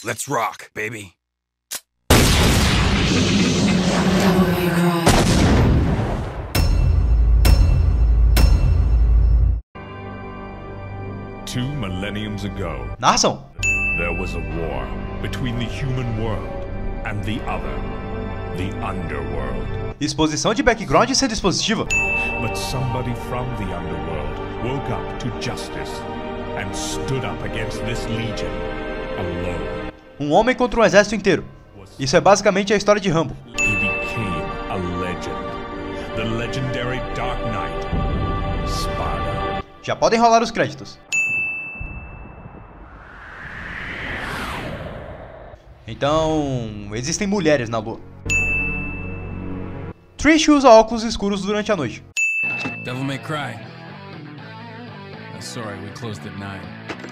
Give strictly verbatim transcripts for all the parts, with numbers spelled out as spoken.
Let's rock, baby. Two millenniums ago, Narração. there was a war between the human world and the other, the underworld. Exposição de background e ser dispositiva. But somebody from the underworld woke up to justice and stood up against this legion alone. Um homem contra um exército inteiro. Isso é basicamente a história de Rambo. He became a legend. The legendary Dark Knight, Sparda. Já podem rolar os créditos. Então, existem mulheres na lua. Trish usa óculos escuros durante a noite. Devil May Cry. I'm sorry, we closed at nine.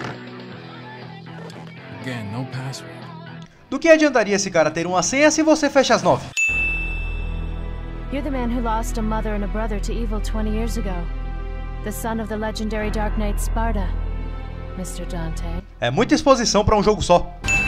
Again, no password. Do que adiantaria esse cara ter uma senha se você fecha às nove? You're the man who lost a mother and a brother to evil twenty years ago. The son of the legendary Dark Knight Sparda, mister Dante. É muita exposição para um jogo só.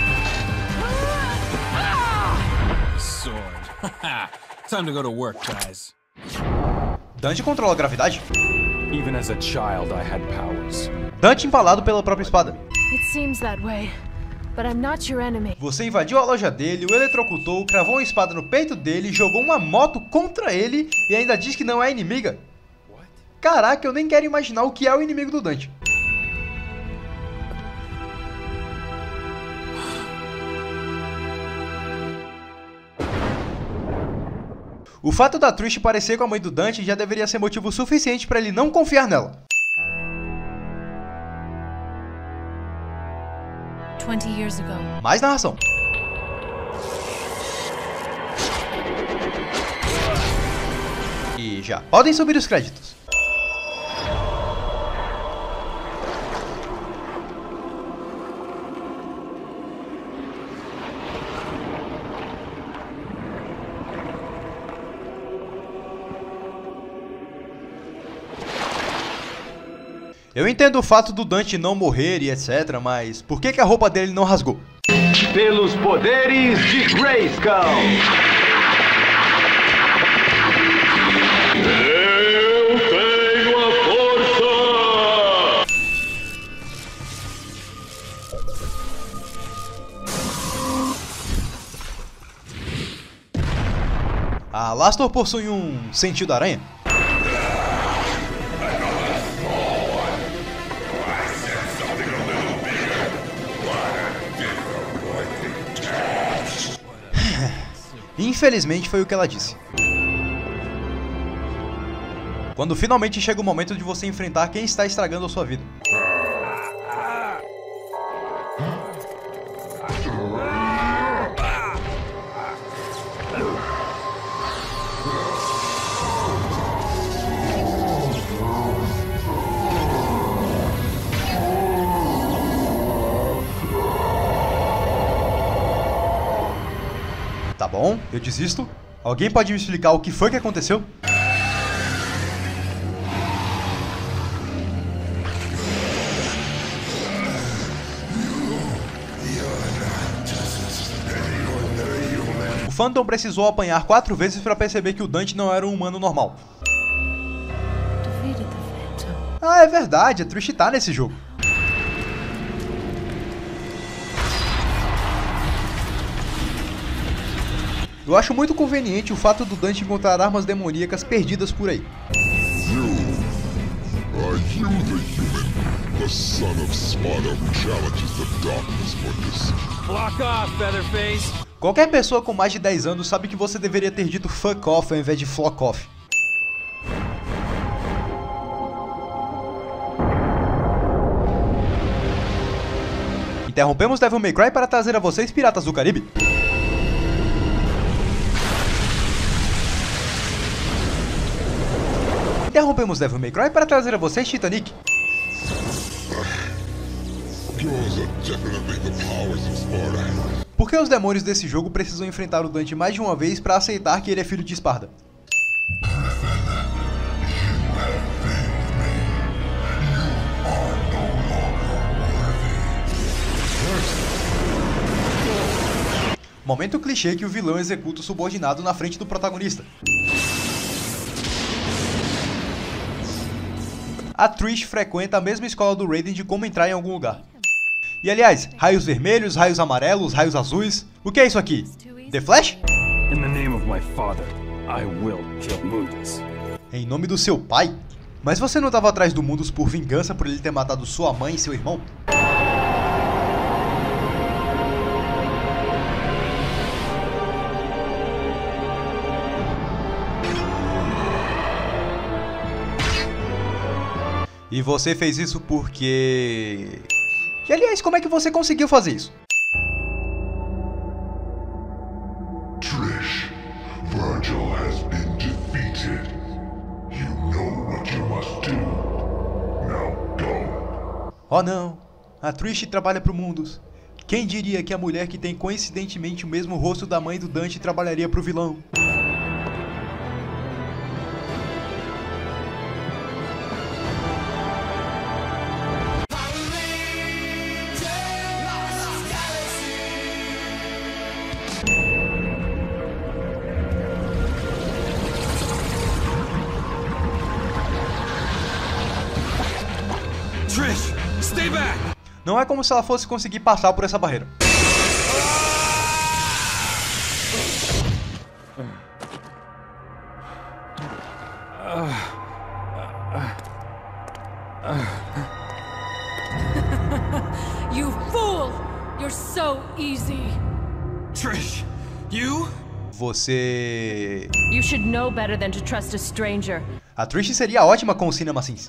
Sword. Time to go to work, guys. Dante controla a gravidade. Even as a child, I had powers. Dante empalado pela própria espada. It seems that way, but I'm not your enemy. Você invadiu a loja dele, o eletrocutou, cravou uma espada no peito dele, jogou uma moto contra ele e ainda diz que não é inimiga? Caraca, eu nem quero imaginar o que é o inimigo do Dante. O fato da Trish parecer com a mãe do Dante já deveria ser motivo suficiente para ele não confiar nela. Twenty years ago. Mais narração. E já podem subir os créditos. Eu entendo o fato do Dante não morrer e etcétera, mas por que que a roupa dele não rasgou? Pelos poderes de Grayskull! Eu tenho a força! A Alastor possui um sentido aranha? Infelizmente foi o que ela disse. Quando finalmente chega o momento de você enfrentar quem está estragando a sua vida. Tá bom, eu desisto. Alguém pode me explicar o que foi que aconteceu? O Phantom precisou apanhar quatro vezes para perceber que o Dante não era um humano normal. Defeated the Phantom. Ah, é verdade, a Trish tá nesse jogo. Eu acho muito conveniente o fato do Dante encontrar armas demoníacas perdidas por aí. You, are you the human, the son of Sparda who challenges the darkness for this? Block off, Featherface. Qualquer pessoa com mais de dez anos sabe que você deveria ter dito fuck off ao invés de flock off. Interrompemos Devil May Cry para trazer a vocês Piratas do Caribe. Interrompemos Devil May Cry para trazer a vocês Titanic. Yours are definitely the powers of Sparda. Por que os demônios desse jogo precisam enfrentar o Dante mais de uma vez para aceitar que ele é filho de Sparda? Momento clichê que o vilão executa o subordinado na frente do protagonista. A Trish frequenta a mesma escola do Raiden de como entrar em algum lugar. E aliás, raios vermelhos, raios amarelos, raios azuis... O que é isso aqui? The Flash? In the name of my father, I will kill Mundus. Em nome do seu pai? Mas você não estava atrás do Mundus por vingança por ele ter matado sua mãe e seu irmão? E você fez isso porque... E aliás, como é que você conseguiu fazer isso? Trish, Virgil has been defeated. You know what you must do. Now go. Oh não, a Trish trabalha pro Mundus. Quem diria que a mulher que tem coincidentemente o mesmo rosto da mãe do Dante trabalharia pro vilão? Trish, stay back! Não é como se ela fosse conseguir passar por essa barreira. You fool! You're so easy. Trish, you? Você... You should know better than to trust a stranger. A Trish seria ótima com o Cinema Sins.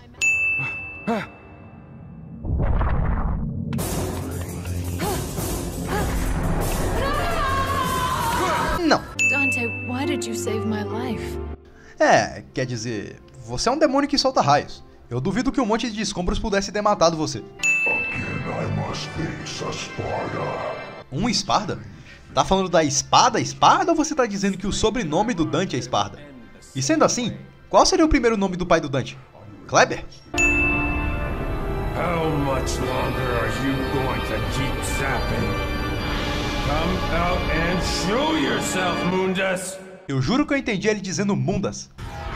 Não. Dante, why did you save my life? É, quer dizer, você é um demônio que solta raios. Eu duvido que um monte de escombros pudesse ter matado você. Again I must face a Sparda. Um Esparda? Tá falando da espada Esparda ou você tá dizendo que o sobrenome do Dante é Esparda? E sendo assim, qual seria o primeiro nome do pai do Dante? Kleber? How much longer are you going to keep zapping? Come out and show yourself, Mundus! Eu juro que eu entendi ele dizendo Mundas.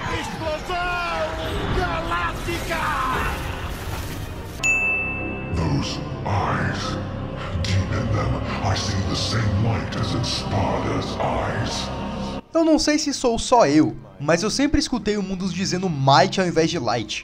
Those eyes. Deep in them, I see the same light as in Sparda's eyes. Eu não sei se sou só eu, mas eu sempre escutei o Mundus dizendo Might ao invés de Light.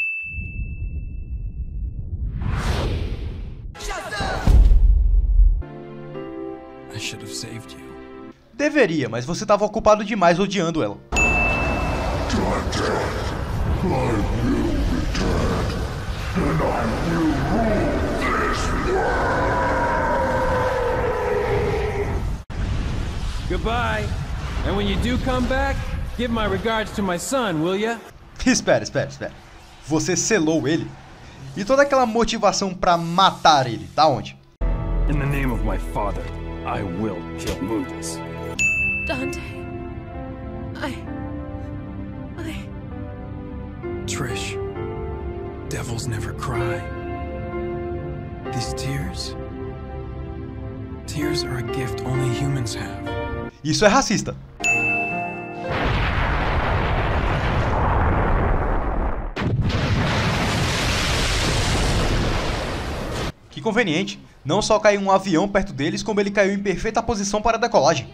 I should have saved you. Deveria, mas você estava ocupado demais odiando ela. Dante, I will return, and I will rule this world. Goodbye. And when you do come back, give my regards to my son, will ya? Espera, espera, espera. Você selou ele? E toda aquela motivação pra matar ele, tá onde? In the name of my father, I will kill Mundus. Dante. I... I... Trish, devils never cry. These tears... Tears are a gift only humans have. Isso é racista. Que conveniente. Não só caiu um avião perto deles, como ele caiu em perfeita posição para a decolagem.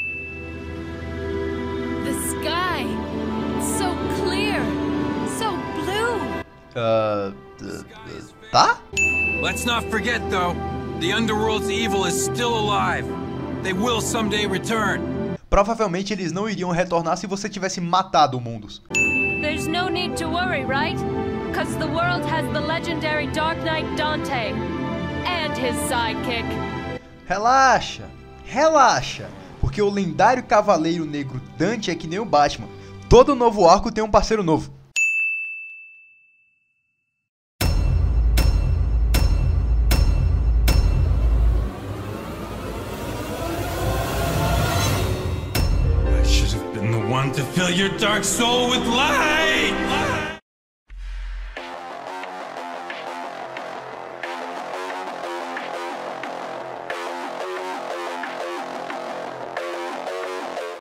The sky. It's so clear. So blue. Uh, uh, uh, tá? Let's not forget, though, the Underworld's evil is still alive. They will someday return. Provavelmente eles não iriam retornar se você tivesse matado o Mundus. There's no need to worry, right? Because the world has the legendary Dark Knight Dante. And his sidekick. Relaxa, relaxa. Porque o lendário Cavaleiro Negro Dante é que nem o Batman. Todo novo arco tem um parceiro novo. I should have been the one to fill your dark soul with light! Light!